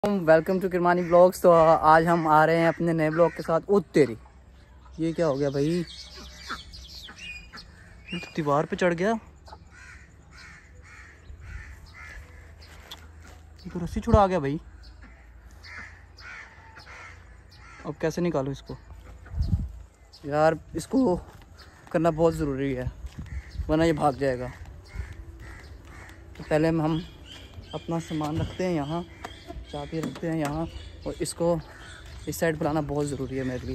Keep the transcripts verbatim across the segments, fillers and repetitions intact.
Welcome to Kirmani blogs. तो आज हम आ रहे हैं अपने नए ब्लॉग के साथ। ओ तेरी, ये क्या हो गया भाई? ये तो दीवार पे चढ़ गया। ये तो रस्सी छुड़ा आ गया भाई। अब कैसे निकालूं इसको यार? इसको करना बहुत ज़रूरी है वरना ये भाग जाएगा। तो पहले हम अपना सामान रखते हैं यहाँ, चाबी रखते हैं यहाँ, और इसको इस साइड पर लाना बहुत ज़रूरी है मेरे लिए।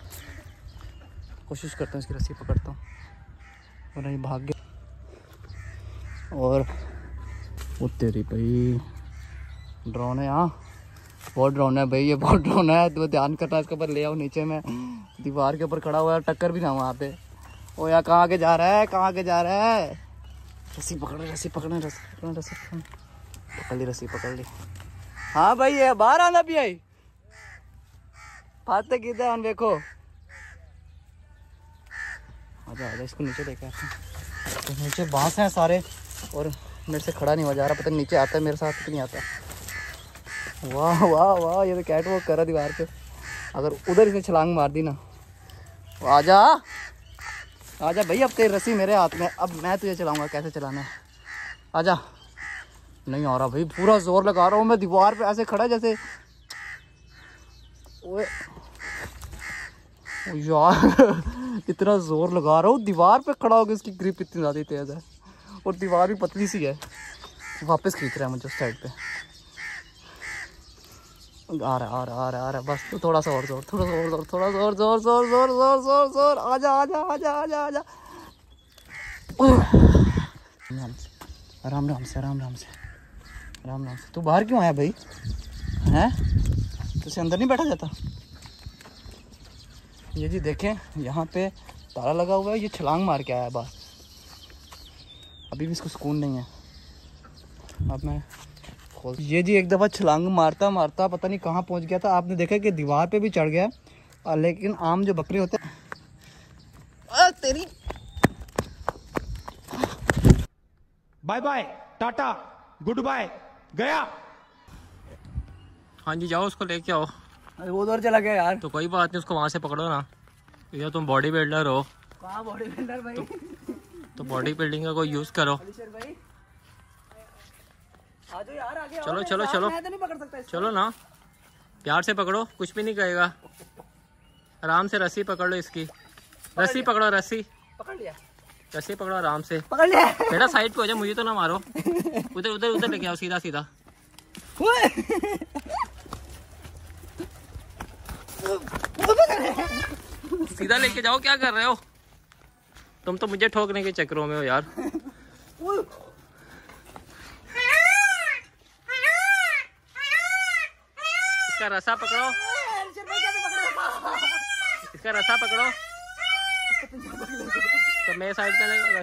कोशिश करता हूँ इसकी रस्सी पकड़ता हूँ वरना ये भाग गया। और वो तेरी भाई, ड्रोन है यहाँ, बहुत ड्रोन है भाई, ये बहुत ड्रोन है। तो ध्यान करना इसके ऊपर ले आओ। नीचे में दीवार के ऊपर खड़ा हुआ है, टक्कर भी ना वहाँ पे। ओ यार कहाँ के जा रहा है, कहाँ के जा रहा है? रस्सी पकड़ रस्सी पकड़ना रस्सी पकड़ना रस्सी पकड़ ली, रस्सी पकड़ ली। हाँ भाई ये बाहर आना भी आई फाते की हम देखो। आजा आजा, इसको नीचे लेके आते हैं। तो नीचे बांस हैं सारे और मेरे से खड़ा नहीं हो जा रहा। पता नहीं नीचे आता है मेरे साथ कि नहीं आता। वाह वाह वाह, ये तो कैट वॉक कर रहा दीवार पे। अगर उधर इसे छलांग मार दी ना। आजा आजा भाई, अब तेरी रस्सी मेरे हाथ में, अब मैं तुझे चलाऊंगा कैसे चलाना है। आजा। नहीं आ रहा भाई, पूरा जोर लगा रहा हूँ मैं। दीवार पे ऐसे खड़ा जैसे, ओए यार इतना जोर लगा रहा हूँ, दीवार पे खड़ा होकर इसकी ग्रिप इतनी ज़्यादा तेज है और दीवार भी पतली सी है। वापस खींच रहा है मुझे उस साइड पे। आ रहा आ रहा आ रहा आ रहा बस तो थोड़ा सा और जोर, थोड़ा सा और जोर, थोड़ा जोर जोर जोर जोर जोर जोर जोर। आजा आजा आजा आजा आजा। आराम आराम से आराम आराम से आराम आराम से। तू बाहर क्यों आया भाई? हैं, तुझसे अंदर नहीं बैठा जाता? ये जी देखें, यहाँ पे ताला लगा हुआ है। ये छलांग मार के आया बस, अभी भी इसको सुकून नहीं है। अब मैं खोल, ये जी एक दफ़ा छलांग मारता मारता पता नहीं कहाँ पहुँच गया था। आपने देखा कि दीवार पे भी चढ़ गया। लेकिन आम जो बकरे होते हैं, तेरी bye bye tata goodbye गया। हाँ जी, जाओ उसको लेके आओ। अरे वो उधर चला गया यार। तो कोई बात नहीं, उसको वहाँ से पकड़ो ना। या तुम बॉडी बिल्डर हो। कहाँ बॉडी बिल्डर भाई? तो, तो बॉडी बिल्डिंग का कोई यूज करो। भाई आजो यार, आगे चलो चलो चलो, मैं तो नहीं पकड़ सकता इसको। चलो ना, प्यार से पकड़ो, कुछ भी नहीं कहेगा। आराम से रस्सी पकड़ लो इसकी। रस्सी पकड़ो, रस्सी पकड़ लिया। रस्सी पकड़ो आराम से। पकड़ लिया बेटा साइड पे हो जाए, मुझे तो ना मारो। उधर उधर उधर लेके आओ, सीधा सीधा। सीधा लेके जाओ, क्या कर रहे हो तुम? तो मुझे ठोकने के चक्करों में हो यार। इसका रसा पकड़ो, इसका रसा पकड़ो। तो मेरे साइड पे नहीं,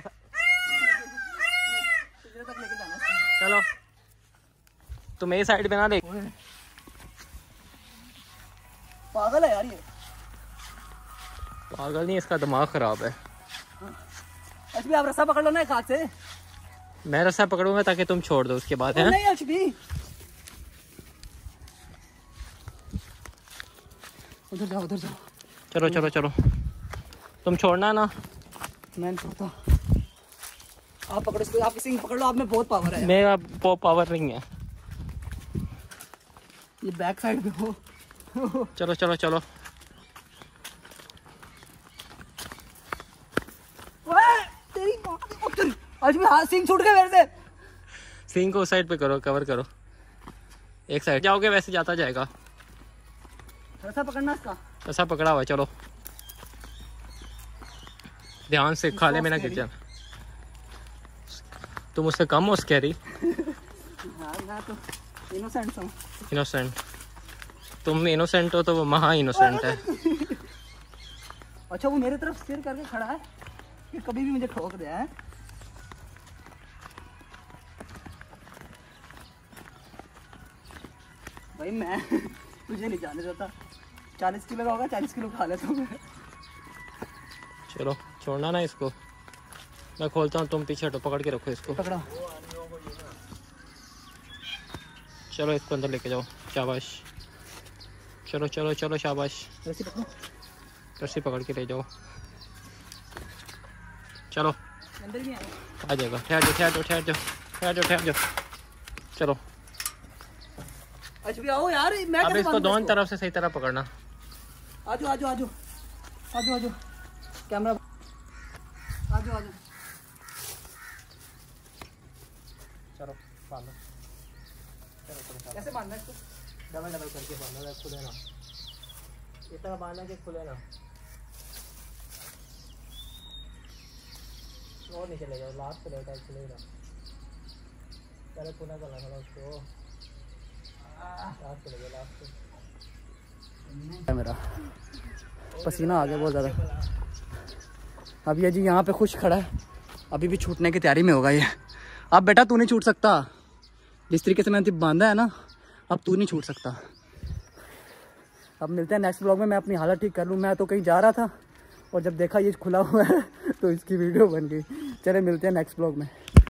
चलो तो मेरी साइड पे ना ले। पागल है यार ये। पागल नहीं, इसका दिमाग खराब है। अशबी आप रस्सा पकड़ लो ना एक हाथ से। मैं रस्सा पकड़ूंगा ताकि तुम छोड़ दो, उसके बाद है। नहीं अशबी, उधर जाओ उधर जाओ। चलो चलो चलो, तुम छोड़ना ना। मैं नहीं छोड़ता। आप पकड़ो इसको, आप किसी पकड़ लो, आप में बहुत पावर है। मेरा वो पावर नहीं है। ये बैक साइड पे हो। चलो चलो चलो। तेरी आज भी हाथ सिंग छूट गए मेरे से। सिंग को उस साइड पे करो, कवर करो। एक साइड जाओगे वैसे जाता जाएगा। रस्सा पकड़ना इसका। रस्सा पकड़ा हुआ है, चलो ध्यान से, खाले में ना गिर जाना। तुम उससे कम हो स्कैरी। मैं तो इनोसेंट हूं। इनोसेंट? तुम इनोसेंट हो तो वो महा इनोसेंट है। अच्छा वो मेरे तरफ सिर करके खड़ा है कि कभी भी मुझे ठोक दिया है। भाई मैं तुझे नहीं जाने देता। चालीस किलो का होगा, चालीस किलो खा लेता हूँ मैं। चलो छोड़ना ना इसको, मैं खोलता हूँ, तुम पीछे हटो, पकड़ के रखो इसको। पकड़ा। चलो इसको अंदर लेके जाओ। शाबाश। चलो चलो चलो शाबाश। रस्सी पकड़ो। रस्सी पकड़ के ले जाओ। चलो अंदर भी आ जाएगा। ठहर जाओ ठहर जाओ ठहर जाओ ठहर जाओ ठहर जाओ। चलो अच्छा भी आओ यार, मैं अब कैसे इसको बांधूं दोनों तरफ से सही तरह पकड़ना। आजो आजो आजो आजो आजो कैमरा आजो आजो। चलो बांधो। चलो चलो कैसे बांधना है इसको? डबल डबल करके बांधना है, खुले ना इतना बांधना कि खुले ना। और नीचे ले जाओ, लास्ट पे लेटा खुलेगा। पहले खुला करना थोड़ा उसको, लास्ट पे ले जाओ लास्ट पे। मेरा पसीना आ गया बहुत ज़्यादा। अब ये जी यहाँ पे खुश खड़ा है, अभी भी छूटने की तैयारी में होगा ये। अब बेटा तू नहीं छूट सकता, जिस तरीके से मैंने बांधा है ना, अब तू नहीं छूट सकता। अब मिलते हैं नेक्स्ट ब्लॉग में। मैं अपनी हालत ठीक कर लूँ। मैं तो कहीं जा रहा था और जब देखा ये खुला हुआ है तो इसकी वीडियो बन गई। चले मिलते हैं नेक्स्ट ब्लॉग में।